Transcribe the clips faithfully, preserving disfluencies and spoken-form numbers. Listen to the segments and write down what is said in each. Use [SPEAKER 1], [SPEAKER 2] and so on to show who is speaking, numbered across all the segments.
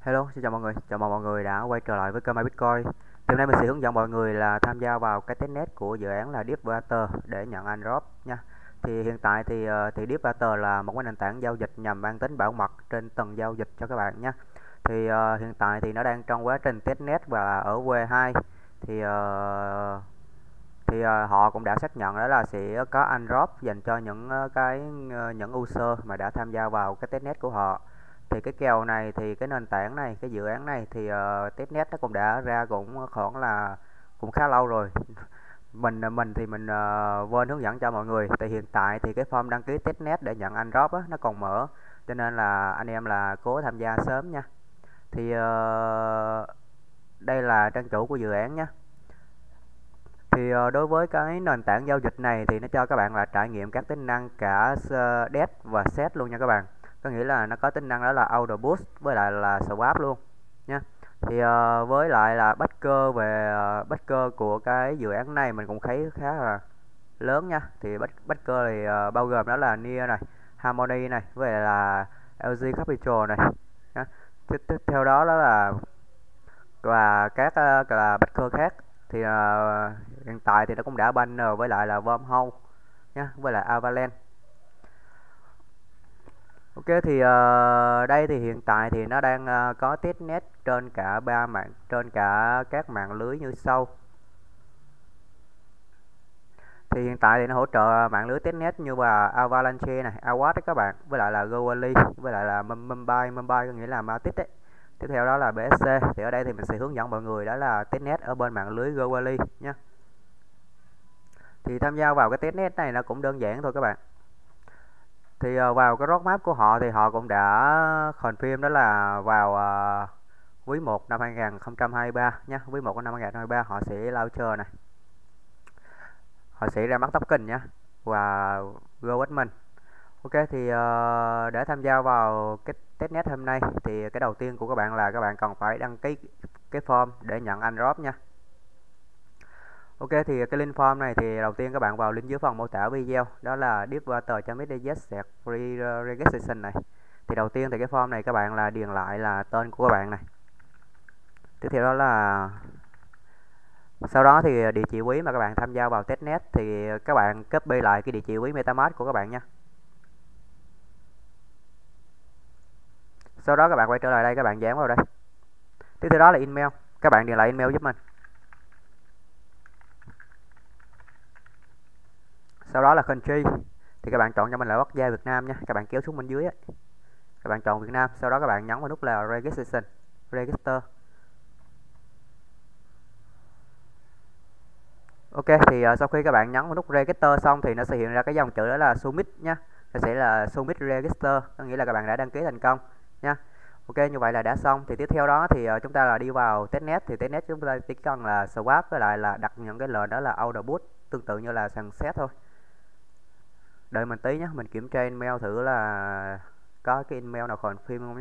[SPEAKER 1] Hello, xin chào mọi người. Chào mừng mọi người đã quay trở lại với kênh MyBitcoin. Thì hôm nay mình sẽ hướng dẫn mọi người là tham gia vào cái testnet của dự án là Deepwater để nhận airdrop nha. Thì hiện tại thì uh, thì Deepwater là một cái nền tảng giao dịch nhằm mang tính bảo mật trên từng giao dịch cho các bạn nhé. Thì uh, hiện tại thì nó đang trong quá trình testnet và ở W hai. Thì uh, thì uh, họ cũng đã xác nhận đó là sẽ có airdrop dành cho những uh, cái uh, những user mà đã tham gia vào cái testnet của họ. Thì cái kèo này thì cái nền tảng này, cái dự án này thì uh, testnet nó cũng đã ra cũng khoảng là cũng khá lâu rồi. mình mình thì mình uh, quên hướng dẫn cho mọi người. Thì hiện tại thì cái form đăng ký testnet để nhận airdrop á, nó còn mở, cho nên là anh em là cố tham gia sớm nha. Thì uh, đây là trang chủ của dự án nhé. Thì uh, đối với cái nền tảng giao dịch này thì nó cho các bạn là trải nghiệm các tính năng cả đê e ét và set luôn nha các bạn. Có nghĩa là nó có tính năng đó là auto boost với lại là swap luôn nha. Thì uh, với lại là backer về uh, backer của cái dự án này mình cũng thấy khá là lớn nha. Thì backer thì uh, bao gồm đó là Nia này, Harmony này, với lại là lờ giê Capital này nha. Tiếp, tiếp theo đó đó là và các uh, là backer khác. Thì uh, hiện tại thì nó cũng đã banner với lại là Wormhole nha, với lại Avalanche. Ok, thì uh, đây thì hiện tại thì nó đang uh, có testnet trên cả ba mạng, trên cả các mạng lưới như sau. Thì hiện tại thì nó hỗ trợ mạng lưới testnet như là Avalanche này, Awad đấy các bạn, với lại là Goerli, với lại là Mumbai, Mumbai có nghĩa là Matic đấy. Tiếp theo đó là bê ét xê. Thì ở đây thì mình sẽ hướng dẫn mọi người đó là testnet ở bên mạng lưới Goerli nhé. Thì tham gia vào cái testnet này nó cũng đơn giản thôi các bạn. Thì uh, vào cái roadmap của họ thì họ cũng đã confirm đó là vào uh, quý một năm hai nghìn không trăm hai mươi ba nhé. Quý một năm hai nghìn không trăm hai mươi ba họ sẽ launcher này, họ sẽ ra mắt token nhé, và go admin. Ok, thì uh, để tham gia vào cái testnet hôm nay thì cái đầu tiên của các bạn là các bạn cần phải đăng ký cái form để nhận airdrop nha. Ok, thì cái link form này thì đầu tiên các bạn vào link dưới phần mô tả video, đó là deepwater chấm s d z free registration này. Thì đầu tiên thì cái form này các bạn là điền lại là tên của các bạn này. Tiếp theo đó là sau đó thì địa chỉ quý mà các bạn tham gia vào testnet thì các bạn copy lại cái địa chỉ quý MetaMask của các bạn nha. Sau đó các bạn quay trở lại đây, các bạn dán vào đây. Tiếp theo đó là email, các bạn điền lại email giúp mình. Sau đó là country thì các bạn chọn cho mình là quốc gia Việt Nam nha, các bạn kéo xuống bên dưới ấy. Các bạn chọn Việt Nam, sau đó các bạn nhấn vào nút là registration, register. Ok, thì uh, sau khi các bạn nhấn vào nút register xong thì nó sẽ hiện ra cái dòng chữ đó là submit nhá. Nó sẽ là submit register, có nghĩa là các bạn đã đăng ký thành công nha. Ok, như vậy là đã xong. Thì tiếp theo đó thì uh, chúng ta là đi vào testnet. Thì testnet chúng ta chỉ cần là swap với lại là đặt những cái lệnh đó là auto boost, tương tự như là sàn set thôi. Đợi mình tí nhé, mình kiểm tra email thử là có cái email nào confirm không nhé.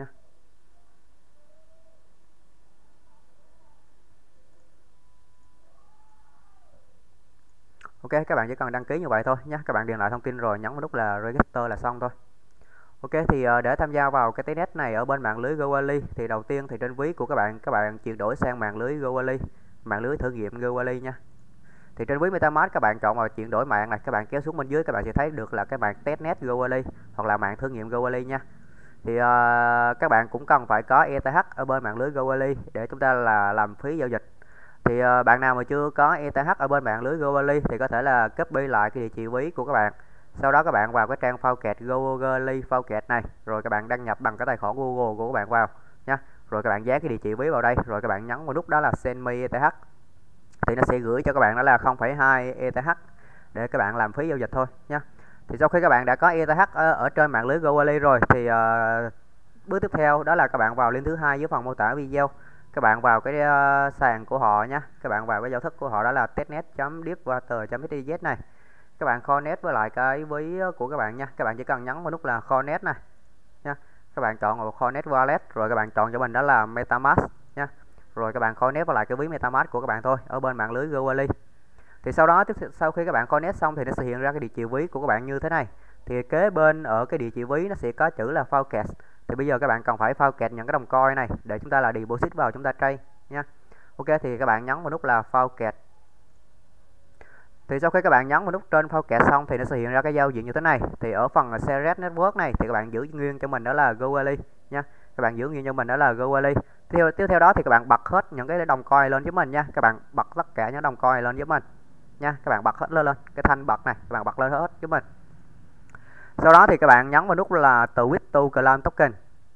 [SPEAKER 1] Ok, các bạn chỉ cần đăng ký như vậy thôi nhé. Các bạn điền lại thông tin rồi nhấn vào nút là register là xong thôi. Ok, thì uh, để tham gia vào cái testnet này ở bên mạng lưới Goerli thì đầu tiên thì trên ví của các bạn, các bạn chuyển đổi sang mạng lưới Goerli, mạng lưới thử nghiệm Goerli nha. Thì trên ví MetaMask các bạn chọn vào chuyển đổi mạng này, các bạn kéo xuống bên dưới các bạn sẽ thấy được là cái mạng testnet Goerli hoặc là mạng thử nghiệm Goerli nha. Thì uh, các bạn cũng cần phải có e tê hát ở bên mạng lưới Goerli để chúng ta là làm phí giao dịch. Thì uh, bạn nào mà chưa có e tê hát ở bên mạng lưới Goerli thì có thể là copy lại cái địa chỉ ví của các bạn. Sau đó các bạn vào cái trang Faucet Goerli Faucet này, rồi các bạn đăng nhập bằng cái tài khoản Google của các bạn vào nha. Rồi các bạn dán cái địa chỉ ví vào đây, rồi các bạn nhấn vào nút đó là send me e tê hát. Thì nó sẽ gửi cho các bạn đó là không phẩy hai e tê hát để các bạn làm phí giao dịch thôi nha. Thì sau khi các bạn đã có e tê hát ở, ở trên mạng lưới Goerli rồi thì uh, bước tiếp theo đó là các bạn vào link thứ hai dưới phần mô tả video. Các bạn vào cái uh, sàn của họ nhé, các bạn vào cái giao thức của họ đó là testnet chấm deepwater chấm s d z này. Các bạn connect với lại cái ví của các bạn nha. Các bạn chỉ cần nhấn vào nút là connect này nha. Các bạn chọn vào connect wallet, rồi các bạn chọn cho mình đó là MetaMask nha. Rồi các bạn connect vào lại cái ví MetaMask của các bạn thôi ở bên mạng lưới Goerli. Thì sau đó sau khi các bạn connect xong thì nó sẽ hiện ra cái địa chỉ ví của các bạn như thế này. Thì kế bên ở cái địa chỉ ví nó sẽ có chữ là Faucet. Thì bây giờ các bạn cần phải phao kẹt những cái đồng coin này để chúng ta là deposit vào chúng ta trade nha. Ok, thì các bạn nhấn vào nút là phao kẹt. Thì sau khi các bạn nhấn vào nút trên phao kẹt xong thì nó sẽ hiện ra cái giao diện như thế này. Thì ở phần Share Network này thì các bạn giữ nguyên cho mình đó là Goerli nha. Các bạn giữ nguyên cho mình đó là Goerli. Tiếp tiếp theo đó thì các bạn bật hết những cái đồng coin lên giúp mình nha. Các bạn bật tất cả những đồng coin lên giúp mình nha. Các bạn bật hết lên lên cái thanh bật này, các bạn bật lên hết giúp mình. Sau đó thì các bạn nhấn vào nút là Tweet to Claim Token.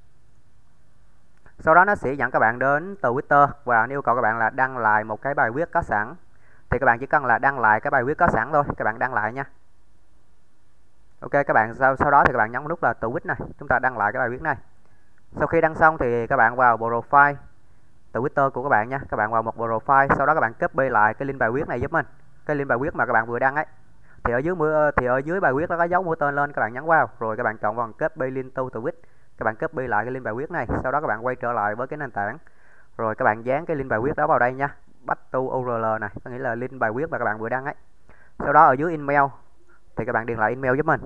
[SPEAKER 1] Sau đó nó sẽ dẫn các bạn đến Twitter và nó yêu cầu các bạn là đăng lại một cái bài viết có sẵn. Thì các bạn chỉ cần là đăng lại cái bài viết có sẵn thôi, các bạn đăng lại nha. Ok, các bạn sau sau đó thì các bạn nhấn vào nút là tweet này, chúng ta đăng lại cái bài viết này. Sau khi đăng xong thì các bạn vào profile Twitter của các bạn nha, các bạn vào một profile, sau đó các bạn copy lại cái link bài viết này giúp mình. Cái link bài viết mà các bạn vừa đăng ấy. Thì ở dưới mũi thì ở dưới bài viết nó có dấu mũi tên lên, các bạn nhấn vào, rồi các bạn chọn phần copy link to tweet. Các bạn copy lại cái link bài viết này, sau đó các bạn quay trở lại với cái nền tảng. Rồi các bạn dán cái link bài viết đó vào đây nha. Back to u rờ lờ này, có nghĩa là link bài viết mà các bạn vừa đăng ấy. Sau đó ở dưới email thì các bạn điền lại email giúp mình.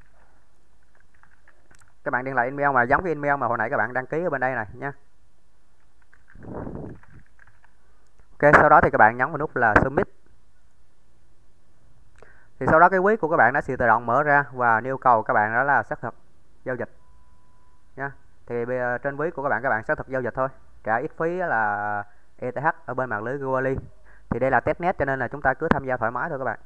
[SPEAKER 1] Các bạn điền lại email mà giống cái email mà hồi nãy các bạn đăng ký ở bên đây này nha. Ok, sau đó thì các bạn nhấn vào nút là submit. Thì sau đó cái ví của các bạn nó sẽ tự động mở ra và yêu cầu các bạn đó là xác thực giao dịch nha. Thì trên ví của các bạn các bạn xác thực giao dịch thôi, trả ít phí là e tê hát ở bên mạng lưới Goerli. Thì đây là testnet cho nên là chúng ta cứ tham gia thoải mái thôi các bạn.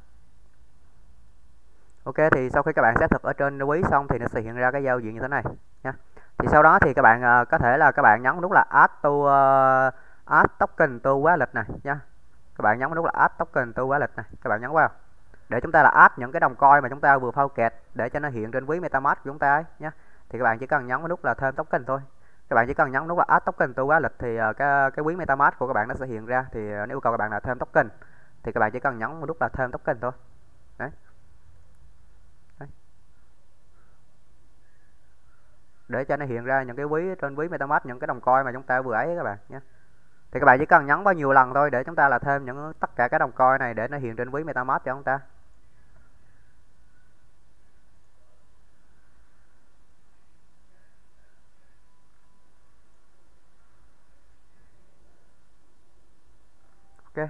[SPEAKER 1] Ok, thì sau khi các bạn xác thực ở trên ví xong thì nó sẽ hiện ra cái giao diện như thế này nha. Thì sau đó thì các bạn uh, có thể là các bạn nhấn nút là add to uh, add token to wallet này nha. Các bạn nhấn nút là add token to wallet này, các bạn nhấn vào để chúng ta là add những cái đồng coin mà chúng ta vừa phao kẹt để cho nó hiện trên ví MetaMask của chúng ta ấy nhé. Thì các bạn chỉ cần nhấn vào nút là thêm token thôi. Các bạn chỉ cần nhấn nút là add token to wallet thì uh, cái cái ví MetaMask của các bạn nó sẽ hiện ra. Thì uh, nếu yêu cầu các bạn là thêm token thì các bạn chỉ cần nhấn vào nút là thêm token thôi. Đấy. Đấy. Để cho nó hiện ra những cái ví trên ví MetaMask, những cái đồng coin mà chúng ta vừa ấy các bạn nhé. Thì các bạn chỉ cần nhấn bao nhiêu lần thôi để chúng ta là thêm những tất cả các đồng coin này để nó hiện trên ví MetaMask cho chúng ta. Ok.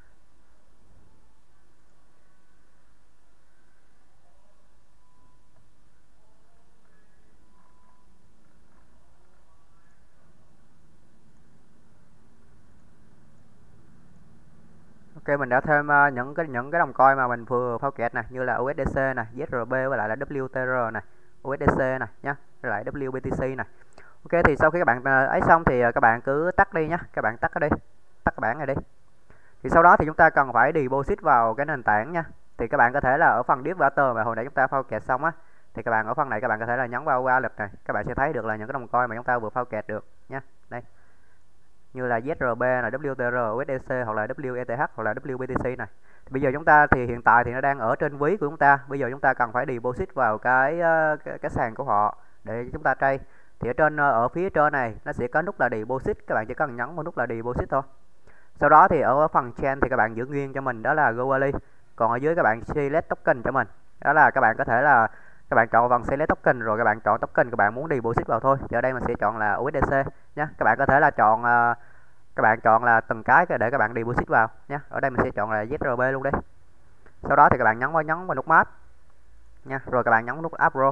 [SPEAKER 1] Ok, mình đã thêm uh, những cái những cái đồng coin mà mình vừa phao kẹt này, như là u ét đê xê này, zét rờ bê với lại là vê kép tê rờ này, u ét đê xê này nhá, với lại vê kép tê xê này. Ok, thì sau khi các bạn uh, ấy xong thì uh, các bạn cứ tắt đi nhá, các bạn tắt cái đi, tắt cái bảng này đi. Thì sau đó thì chúng ta cần phải deposit vào cái nền tảng nha. Thì các bạn có thể là ở phần DeepVator mà hồi nãy chúng ta phao kẹt xong á, thì các bạn ở phần này các bạn có thể là nhấn vào wallet này, các bạn sẽ thấy được là những cái đồng coin mà chúng ta vừa phao kẹt được nha. Đây. Như là zét rờ bê này, vê kép tê rờ, u ét đê xê hoặc là vê e tê hát hoặc là vê kép tê xê này. Thì bây giờ chúng ta thì hiện tại thì nó đang ở trên ví của chúng ta. Bây giờ chúng ta cần phải deposit vào cái cái, cái sàn của họ để chúng ta trade. Thì ở trên ở phía trên này nó sẽ có nút là deposit, các bạn chỉ cần nhấn vào nút là deposit thôi. Sau đó thì ở phần chain thì các bạn giữ nguyên cho mình đó là Goerli. Còn ở dưới các bạn select token cho mình. Đó là các bạn có thể là các bạn chọn phần select token rồi các bạn chọn token các bạn muốn deposit vào thôi. Thì ở đây mình sẽ chọn là u ét đê xê nhé. Các bạn có thể là chọn uh, các bạn chọn là từng cái để các bạn deposit vào nhé. Ở đây mình sẽ chọn là zét rờ bê luôn đi. Sau đó thì các bạn nhấn vào nhấn vào nút map nha, rồi các bạn nhấn nút Appro.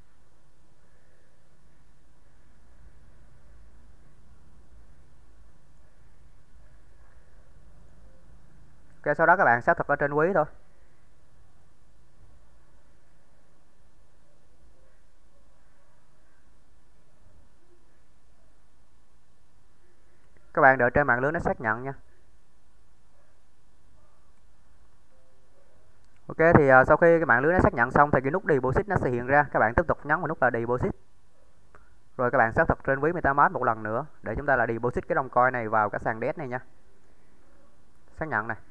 [SPEAKER 1] Ok, sau đó các bạn xác thực ở trên ví thôi. Các bạn đợi trên mạng lưới nó xác nhận nha. Ok, thì uh, sau khi cái mạng lưới nó xác nhận xong thì cái nút deposit nó sẽ hiện ra. Các bạn tiếp tục nhấn vào nút là deposit. Rồi các bạn xác thực trên ví MetaMask một lần nữa để chúng ta là deposit cái đồng coin này vào cái sàn đê e ét này nha. Xác nhận này.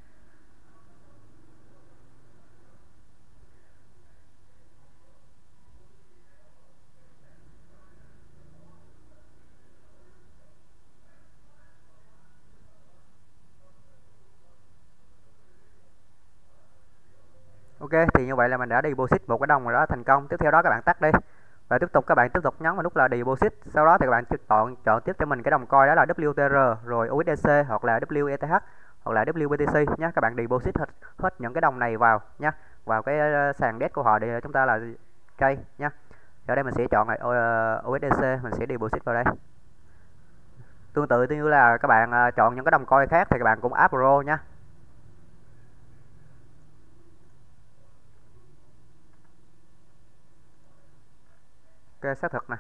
[SPEAKER 1] Ok, thì như vậy là mình đã deposit một cái đồng rồi đó thành công. Tiếp theo đó các bạn tắt đi. Và tiếp tục các bạn tiếp tục nhấn vào nút là Deposit. Sau đó thì các bạn chọn chọn tiếp cho mình cái đồng coin đó là vê kép tê rờ, rồi u ét đê xê hoặc là vê kép tê hát hoặc là vê kép tê xê nhé. Các bạn deposit hết, hết những cái đồng này vào nhé, vào cái sàn đét của họ để chúng ta là trade nhé. Ở đây mình sẽ chọn lại u ét đê xê, mình sẽ deposit vào đây. Tương tự như là các bạn chọn những cái đồng coin khác thì các bạn cũng áp pro nhé. Ok, xác thực này.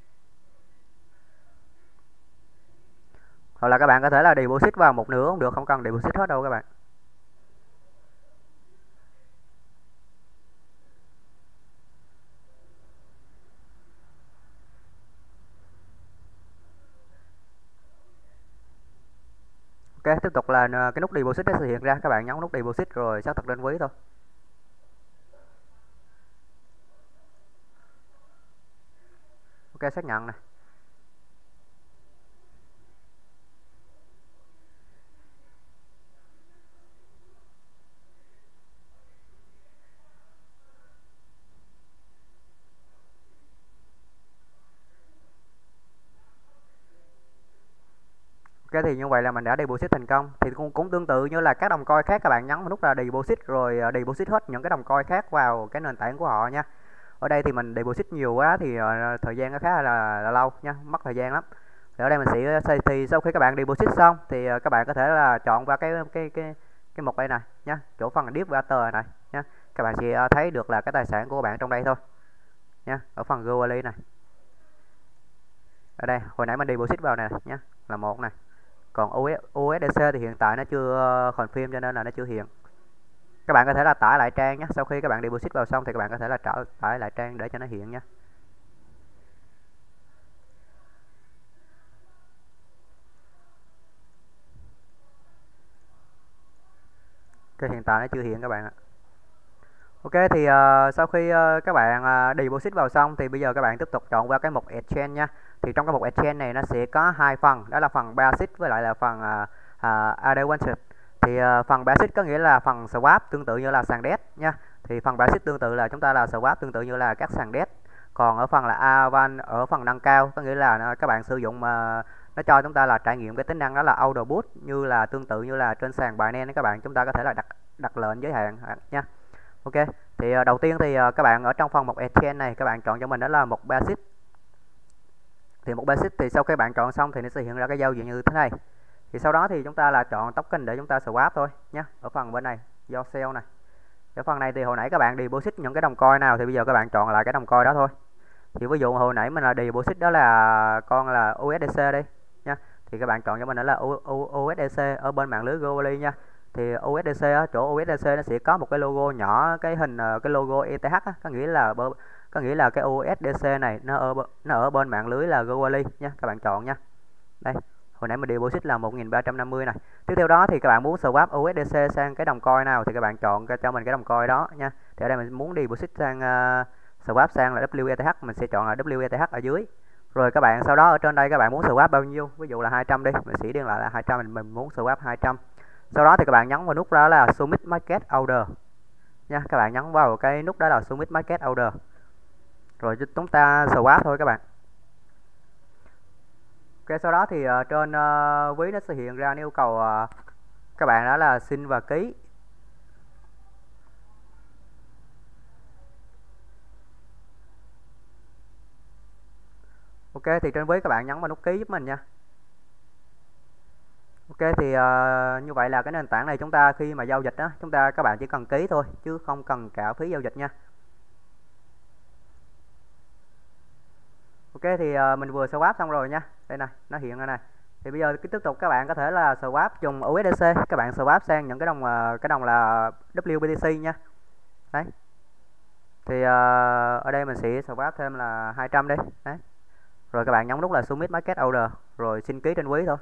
[SPEAKER 1] Hoặc là các bạn có thể là deposit vào một nửa cũng được, không cần deposit hết đâu các bạn. Ok, tiếp tục là cái nút deposit sẽ hiện ra, các bạn nhấn nút deposit rồi xác thực lên ví thôi. Ok, xác nhận này. Ok, thì như vậy là mình đã deposit thành công. Thì cũng, cũng tương tự như là các đồng coin khác, các bạn nhấn vào nút là deposit rồi deposit hết những cái đồng coin khác vào cái nền tảng của họ nha. Ở đây thì mình deposit nhiều quá thì uh, thời gian nó khá là, là lâu nha, mất thời gian lắm. Thì ở đây mình sẽ thì sau khi các bạn deposit xong thì uh, các bạn có thể là chọn vào cái cái cái cái mục đây này nhá, chỗ phần deep water này nhá. Các bạn sẽ uh, thấy được là cái tài sản của bạn trong đây thôi nhá, ở phần gallery này. Ở đây hồi nãy mình deposit vào này nhá, là một này. Còn u ét đê xê thì hiện tại nó chưa confirm cho nên là nó chưa hiện. Các bạn có thể là tải lại trang nhé. Sau khi các bạn deposit vào xong thì các bạn có thể là trở tải lại trang để cho nó hiện nhé. Ok, hiện tại nó chưa hiện các bạn ạ. Ok, thì uh, sau khi uh, các bạn uh, deposit vào xong thì bây giờ các bạn tiếp tục chọn vào cái mục exchange nha. Thì trong cái mục exchange này nó sẽ có hai phần, đó là phần basic với lại là phần uh, uh, advanced. Thì uh, phần basic có nghĩa là phần swap tương tự như là sàn đét nha. Thì phần basic tương tự là chúng ta là swap tương tự như là các sàn đét. Còn ở phần là advanced, ở phần nâng cao có nghĩa là các bạn sử dụng uh, nó cho chúng ta là trải nghiệm cái tính năng đó là auto boost, như là tương tự như là trên sàn Binance các bạn, chúng ta có thể là đặt đặt lệnh giới hạn nha. Ok, thì uh, đầu tiên thì uh, các bạn ở trong phần một exchange này các bạn chọn cho mình đó là một basic. Thì một basic thì sau khi bạn chọn xong thì nó sẽ hiện ra cái giao diện như thế này. Thì sau đó thì chúng ta là chọn token để chúng ta swap thôi nhé. Ở phần bên này do sell này. Ở phần này thì hồi nãy các bạn deposit những cái đồng coin nào thì bây giờ các bạn chọn lại cái đồng coin đó thôi. Thì ví dụ hồi nãy mình là deposit đó là con là u ét đê xê đi nha. Thì các bạn chọn cho mình đó là u ét đê xê ở bên mạng lưới globally nha. Thì u ét đê xê á, chỗ u ét đê xê nó sẽ có một cái logo nhỏ, cái hình cái logo e tê hát á, có nghĩa là có nghĩa là cái u ét đê xê này nó ở nó ở bên mạng lưới là globally nha, các bạn chọn nha. Đây, hồi nãy mình deposit là một nghìn ba trăm năm mươi này. Tiếp theo đó thì các bạn muốn swap u ét đê xê sang cái đồng coin nào thì các bạn chọn cho mình cái đồng coin đó nha. Thì ở đây mình muốn deposit sang uh, swap sang là vê kép tê hát, mình sẽ chọn là vê kép tê hát ở dưới. Rồi các bạn sau đó ở trên đây các bạn muốn swap bao nhiêu, ví dụ là hai trăm đi, mình sẽ điền lại là hai trăm, mình mình muốn swap hai trăm. Sau đó thì các bạn nhấn vào nút đó là Submit Market Order nha, các bạn nhấn vào cái nút đó là Submit Market Order. Rồi chúng ta swap thôi các bạn. Ok, sau đó thì uh, trên uh, ví nó sẽ hiện ra yêu cầu uh, các bạn đó là xin và ký. Ok, thì trên ví các bạn nhấn vào nút ký giúp mình nha. Ok, thì uh, như vậy là cái nền tảng này chúng ta khi mà giao dịch đó, chúng ta các bạn chỉ cần ký thôi chứ không cần trả phí giao dịch nha. Ok, thì uh, mình vừa swap xong rồi nha. Đây này, nó hiện ra này. Thì bây giờ tiếp tục các bạn có thể là swap dùng u ét đê xê, các bạn swap sang những cái đồng uh, cái đồng là vê kép tê xê nha. Đấy. Thì uh, ở đây mình sẽ swap thêm là hai trăm đi. Đấy. Rồi các bạn nhấn nút là Submit Market Order rồi xin ký trên ví thôi.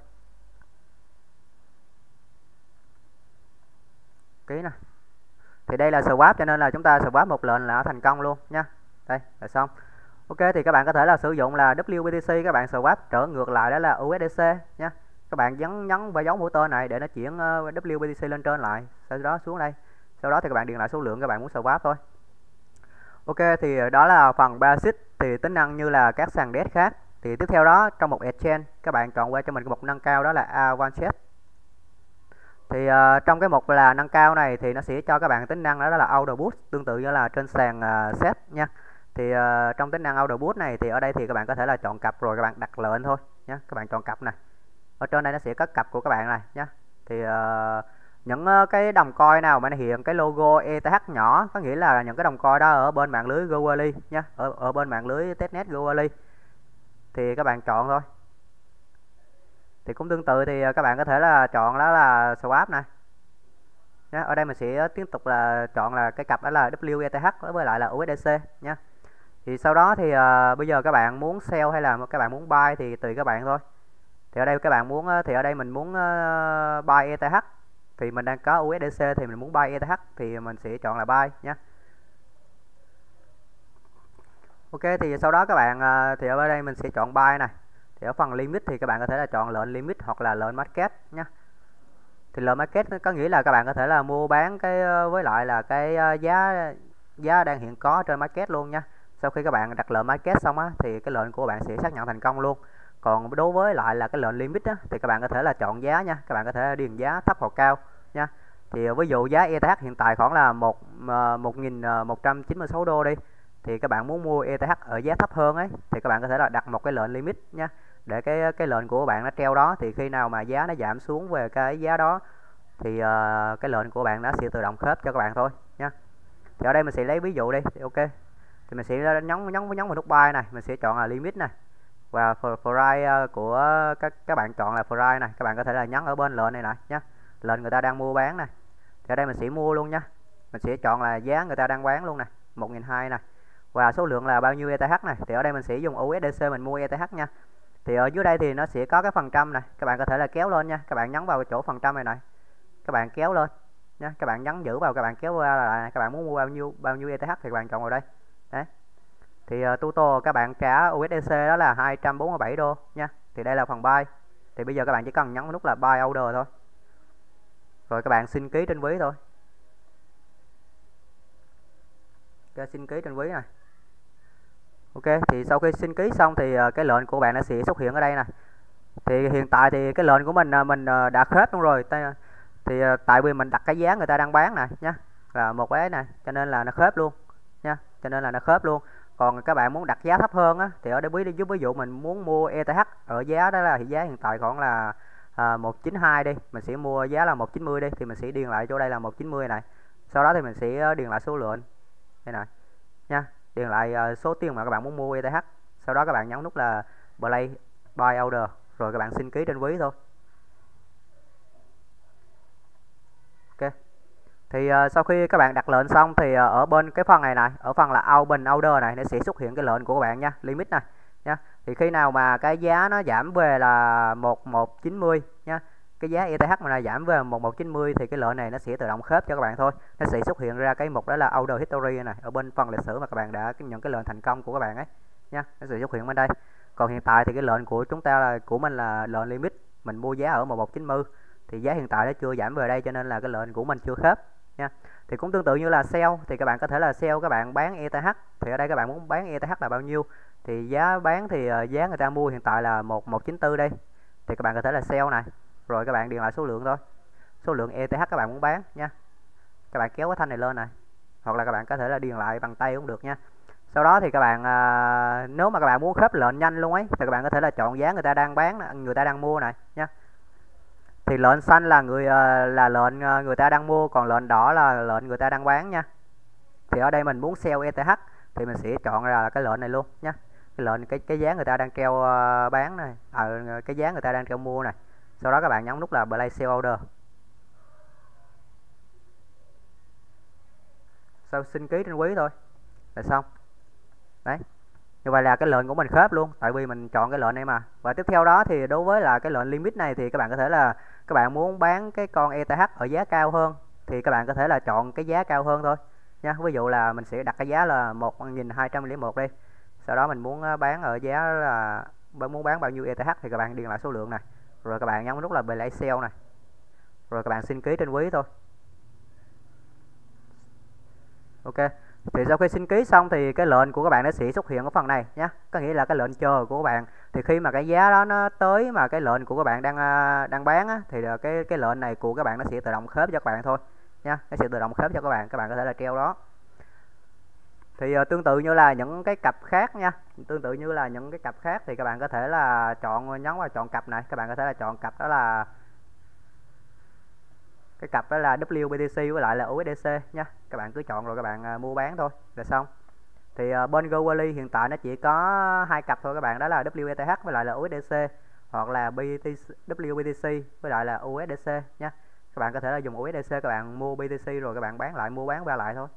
[SPEAKER 1] Ký nè. Thì đây là swap cho nên là chúng ta swap một lệnh là thành công luôn nha. Đây, là xong. Ok, thì các bạn có thể là sử dụng là vê kép tê xê, các bạn swap trở ngược lại đó là u ét đê xê nha. Các bạn nhấn nhấn vào dấu mũi tên này để nó chuyển uh, vê kép tê xê lên trên lại, sau đó xuống đây. Sau đó thì các bạn điền lại số lượng các bạn muốn swap thôi. Ok, thì đó là phần basic thì tính năng như là các sàn desk khác. Thì tiếp theo đó trong một exchange các bạn chọn qua cho mình cái mục nâng cao đó là Advanced. Thì uh, trong cái mục là nâng cao này thì nó sẽ cho các bạn tính năng đó, đó là Order Boost, tương tự như là trên sàn uh, set nha. Thì uh, trong tính năng Order Boost này thì ở đây thì các bạn có thể là chọn cặp rồi các bạn đặt lệnh thôi nhé. Các bạn chọn cặp này. Ở trên đây nó sẽ có cặp của các bạn này nhé. Thì uh, những uh, cái đồng coin nào mà nó hiện cái logo e tê hát nhỏ, có nghĩa là những cái đồng coin đó ở bên mạng lưới Goerli nhé, ở ở bên mạng lưới testnet Goerli thì các bạn chọn thôi. Thì cũng tương tự thì các bạn có thể là chọn đó là swap này nhé. Ở đây mình sẽ tiếp tục là chọn là cái cặp đó là vê e tê hát với lại là u ét đê xê nhé. Thì sau đó thì uh, bây giờ các bạn muốn sell hay là các bạn muốn buy thì tùy các bạn thôi. Thì ở đây các bạn muốn thì ở đây mình muốn uh, buy e tê hát thì mình đang có u ét đê xê thì mình muốn buy e tê hát thì mình sẽ chọn là buy nhé. Ok, thì sau đó các bạn uh, thì ở đây mình sẽ chọn buy này. Thì ở phần limit thì các bạn có thể là chọn lệnh limit hoặc là lệnh market nhé. Thì lệnh market có nghĩa là các bạn có thể là mua bán cái với lại là cái giá giá đang hiện có trên market luôn nha. Sau khi các bạn đặt lệnh market xong á thì cái lệnh của bạn sẽ xác nhận thành công luôn. Còn đối với lại là cái lệnh limit á thì các bạn có thể là chọn giá nha. Các bạn có thể điền giá thấp hoặc cao nha. Thì ví dụ giá e tê hát hiện tại khoảng là một nghìn một trăm chín mươi sáu đô đi. Thì các bạn muốn mua e tê hát ở giá thấp hơn ấy thì các bạn có thể là đặt một cái lệnh limit nha. Để cái cái lệnh của bạn nó treo đó, thì khi nào mà giá nó giảm xuống về cái giá đó thì uh, cái lệnh của bạn nó sẽ tự động khớp cho các bạn thôi nha. Thì ở đây mình sẽ lấy ví dụ đi. Thì ok. Thì mình sẽ nhấn nhấn nhấn vào nút buy này, mình sẽ chọn là limit này. Và price của các các bạn chọn là price này, các bạn có thể là nhấn ở bên lệnh này nè nhé. Lệnh người ta đang mua bán này. Thì ở đây mình sẽ mua luôn nha. Mình sẽ chọn là giá người ta đang bán luôn này, một nghìn hai trăm này. Và số lượng là bao nhiêu e tê hát này. Thì ở đây mình sẽ dùng u ét đê xê mình mua e tê hát nha. Thì ở dưới đây thì nó sẽ có cái phần trăm này, các bạn có thể là kéo lên nha. Các bạn nhấn vào chỗ phần trăm này này. Các bạn kéo lên nha, các bạn nhấn giữ vào, các bạn kéo ra lại, các bạn muốn mua bao nhiêu bao nhiêu e tê hát thì các bạn chọn vào đây. Đấy. Thì uh, total các bạn trả u ét đê xê đó là hai trăm bốn mươi bảy đô nha. Thì đây là phần buy. Thì bây giờ các bạn chỉ cần nhấn nút là buy order thôi. Rồi các bạn xin ký trên ví thôi. Ok, xin ký trên ví này. Ok, thì sau khi xin ký xong thì uh, cái lệnh của bạn nó sẽ xuất hiện ở đây nè. Thì hiện tại thì cái lệnh của mình uh, mình uh, đã khớp luôn rồi. Thì uh, tại vì mình đặt cái giá người ta đang bán này nhá, là một cái này, cho nên là nó khớp luôn nha, cho nên là nó khớp luôn. Còn các bạn muốn đặt giá thấp hơn á thì ở đây ví ví dụ mình muốn mua e tê hát ở giá đó là giá hiện tại khoảng là uh, một trăm chín mươi hai đi, mình sẽ mua giá là một trăm chín mươi đi, thì mình sẽ điền lại chỗ đây là một trăm chín mươi này. Sau đó thì mình sẽ điền lại số lượng đây này nha, điền lại uh, số tiền mà các bạn muốn mua e tê hát. Sau đó các bạn nhấn nút là play buy order, rồi các bạn xin ký trên ví thôi. Ok. Thì uh, sau khi các bạn đặt lệnh xong thì uh, ở bên cái phần này này, ở phần là open order này, nó sẽ xuất hiện cái lệnh của các bạn nha, limit này nha. Thì khi nào mà cái giá nó giảm về là một một chín mươi nha, cái giá e tê hát mà là giảm về một một chín mươi thì cái lệnh này nó sẽ tự động khớp cho các bạn thôi. Nó sẽ xuất hiện ra cái mục đó là order history này, ở bên phần lịch sử mà các bạn đã nhận cái lệnh thành công của các bạn ấy nha, nó sẽ xuất hiện bên đây. Còn hiện tại thì cái lệnh của chúng ta là của mình là lệnh limit, mình mua giá ở một một chín mươi thì giá hiện tại nó chưa giảm về đây, cho nên là cái lệnh của mình chưa khớp nha. Thì cũng tương tự như là sell, thì các bạn có thể là sell, các bạn bán e tê hát, thì ở đây các bạn muốn bán e tê hát là bao nhiêu, thì giá bán thì giá người ta mua hiện tại là một một chín tư đây, thì các bạn có thể là sell này, rồi các bạn điền lại số lượng thôi, số lượng e tê hát các bạn muốn bán nha. Các bạn kéo cái thanh này lên này, hoặc là các bạn có thể là điền lại bằng tay cũng được nha. Sau đó thì các bạn à, nếu mà các bạn muốn khớp lệnh nhanh luôn ấy thì các bạn có thể là chọn giá người ta đang bán, người ta đang mua này nha. Thì lệnh xanh là người là lệnh người ta đang mua, còn lệnh đỏ là lệnh người ta đang bán nha. Thì ở đây mình muốn sell e tê hát thì mình sẽ chọn ra là cái lệnh này luôn nhé. Cái lệnh cái cái giá người ta đang treo bán này, ở à, cái giá người ta đang treo mua này. Sau đó các bạn nhấn nút là play sell order. Sau xin ký trên ví thôi là xong. Đấy. Như vậy là cái lệnh của mình khớp luôn, tại vì mình chọn cái lệnh này mà. Và tiếp theo đó thì đối với là cái lệnh limit này thì các bạn có thể là các bạn muốn bán cái con e tê hát ở giá cao hơn thì các bạn có thể là chọn cái giá cao hơn thôi nha. Ví dụ là mình sẽ đặt cái giá là một nghìn hai trăm lẻ một đi. Sau đó mình muốn bán ở giá là muốn bán bao nhiêu e tê hát thì các bạn điền lại số lượng này, rồi các bạn nhấn nút là play sell này, rồi các bạn xin ký trên ví thôi. Ok. Thì sau khi xin ký xong thì cái lệnh của các bạn nó sẽ xuất hiện ở phần này nhé, có nghĩa là cái lệnh chờ của các bạn. Thì khi mà cái giá đó nó tới mà cái lệnh của các bạn đang đang bán á, thì cái cái lệnh này của các bạn nó sẽ tự động khớp cho các bạn thôi nha, nó sẽ tự động khớp cho các bạn, các bạn có thể là treo đó. Thì uh, tương tự như là những cái cặp khác nha, tương tự như là những cái cặp khác thì các bạn có thể là chọn, nhấn vào chọn cặp này, các bạn có thể là chọn cặp đó là cái cặp đó là W B T C với lại là U S D C nha, các bạn cứ chọn rồi các bạn uh, mua bán thôi là xong. Thì uh, bên Goerli hiện tại nó chỉ có hai cặp thôi các bạn, đó là W E T H với lại là U S D C, hoặc là B T C, W B T C với lại là U S D C nha. Các bạn có thể là dùng U S D C, các bạn mua B T C rồi các bạn bán lại, mua bán qua lại thôi.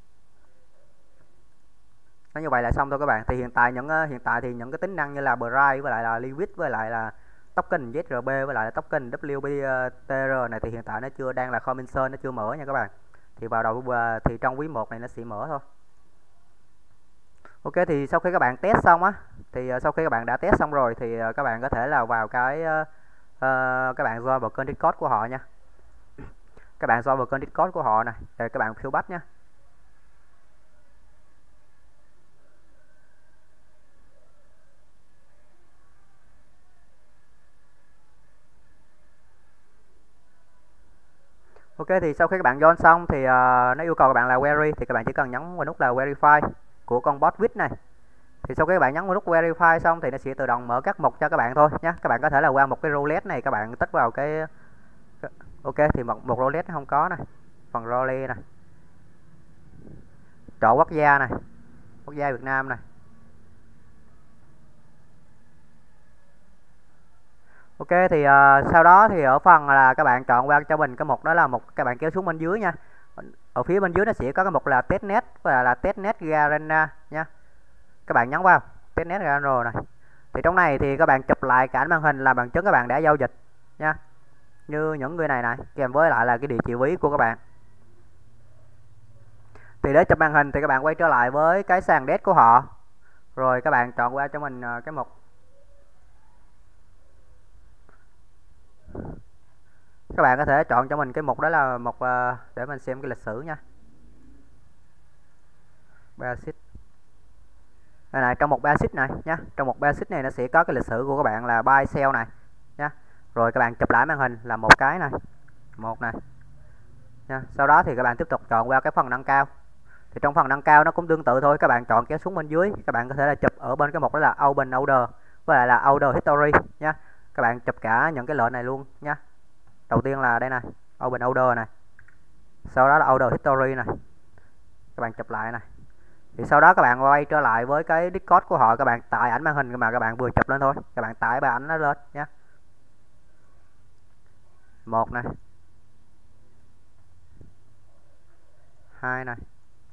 [SPEAKER 1] Nó như vậy là xong thôi các bạn. Thì hiện tại những uh, hiện tại thì những cái tính năng như là Price với lại là Liquid với lại là token Z R B với lại là token W B T R này thì hiện tại nó chưa, đang là commission, nó chưa mở nha các bạn. Thì vào đầu uh, thì trong quý một này nó sẽ mở thôi. Ok, thì sau khi các bạn test xong á, thì uh, sau khi các bạn đã test xong rồi thì uh, các bạn có thể là vào cái uh, uh, các bạn join vào kênh Discord của họ nha. Các bạn join vào kênh Discord của họ này, rồi các bạn phiêu bắt nhé. Ok, thì sau khi các bạn join xong thì uh, nó yêu cầu các bạn là query, thì các bạn chỉ cần nhấn vào nút là verify của con bot vít này. Thì sau khi các bạn nhấn vào nút verify xong thì nó sẽ tự động mở các mục cho các bạn thôi nhé. Các bạn có thể là qua một cái roulette này, các bạn tích vào cái ok, thì một, một roulette không có này, phần roulette này, chọn quốc gia này, quốc gia Việt Nam này. Ok, thì uh, sau đó thì ở phần là các bạn chọn qua cho mình cái mục đó là một, các bạn kéo xuống bên dưới nha. Ở phía bên dưới nó sẽ có cái mục là testnet và là testnet Garena nha. Các bạn nhấn vào testnet Garena này. Thì trong này thì các bạn chụp lại cả màn hình là bằng chứng các bạn đã giao dịch nha. Như những người này này, kèm với lại là cái địa chỉ ví của các bạn. Thì để chụp màn hình thì các bạn quay trở lại với cái sàn desk của họ. Rồi các bạn chọn qua cho mình cái mục, các bạn có thể chọn cho mình cái mục đó là một uh, để mình xem cái lịch sử nha. Basic đây này, trong một basic này nhá, trong một basic này nó sẽ có cái lịch sử của các bạn là buy sell này nhá. Rồi các bạn chụp lại màn hình là một cái này, một này nha. Sau đó thì các bạn tiếp tục chọn qua cái phần nâng cao. Thì trong phần nâng cao nó cũng tương tự thôi, các bạn chọn kéo xuống bên dưới, các bạn có thể là chụp ở bên cái mục đó là open order với lại là order history nha. Các bạn chụp cả những cái lệnh này luôn nha. Đầu tiên là đây này, open order này, sau đó là order history này, các bạn chụp lại này. Thì sau đó các bạn quay trở lại với cái Discord của họ, các bạn tải ảnh màn hình mà các bạn vừa chụp lên thôi, các bạn tải bài ảnh nó lên nhé. Một này, hai này,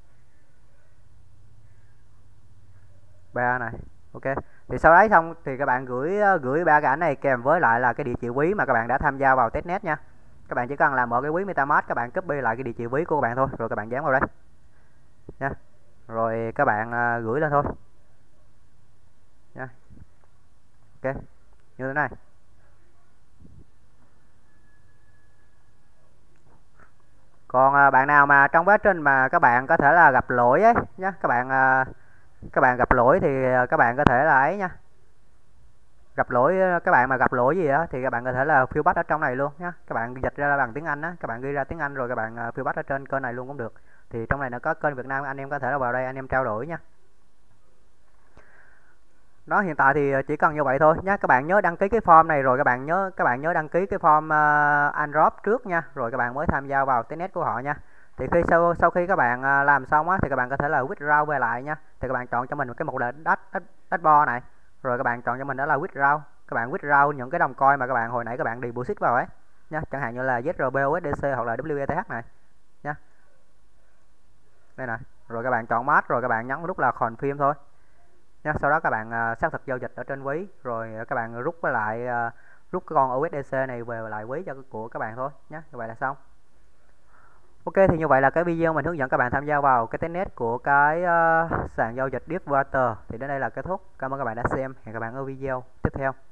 [SPEAKER 1] ba này. Ok, thì sau đấy xong thì các bạn gửi gửi ba cái ảnh này kèm với lại là cái địa chỉ ví mà các bạn đã tham gia vào testnet nha. Các bạn chỉ cần là mở cái ví MetaMask, các bạn copy lại cái địa chỉ ví của các bạn thôi, rồi các bạn dán vào đây nha. Rồi các bạn uh, gửi lên thôi nha. Ok, như thế này. Còn uh, bạn nào mà trong quá trình mà các bạn có thể là gặp lỗi ấy nhá, các bạn uh, các bạn gặp lỗi thì các bạn có thể là ấy nha, gặp lỗi, các bạn mà gặp lỗi gì đó thì các bạn có thể là phiêu bắt ở trong này luôn nhá. Các bạn dịch ra bằng tiếng Anh á, các bạn ghi ra tiếng Anh rồi các bạn uh, phiêu bắt ở trên kênh này luôn cũng được. Thì trong này nó có kênh Việt Nam, anh em có thể là vào đây anh em trao đổi nha. Đó, hiện tại thì chỉ cần như vậy thôi nhé. Các bạn nhớ đăng ký cái form này rồi các bạn nhớ các bạn nhớ đăng ký cái form uh, Androp trước nha, rồi các bạn mới tham gia vào testnet của họ nha. Thì khi sau sau khi các bạn uh, làm xong á thì các bạn có thể là withdraw về lại nha. Thì các bạn chọn cho mình một cái mục là dash dashboard này, rồi các bạn chọn cho mình đó là withdraw. Các bạn withdraw những cái đồng coin mà các bạn hồi nãy các bạn deposit vào ấy nha, chẳng hạn như là Z R B, U S D C hoặc là W E T H này nha. Đây nè, rồi các bạn chọn match rồi các bạn nhấn nút là confirm thôi nha. Sau đó các bạn uh, xác thực giao dịch ở trên ví, rồi các bạn rút với lại uh, rút cái con U S D C này về lại ví cho của các bạn thôi nhé. Như vậy là xong. Ok, thì như vậy là cái video mình hướng dẫn các bạn tham gia vào cái testnet của cái uh, sàn giao dịch Deepwater thì đến đây là kết thúc. Cảm ơn các bạn đã xem, hẹn các bạn ở video tiếp theo.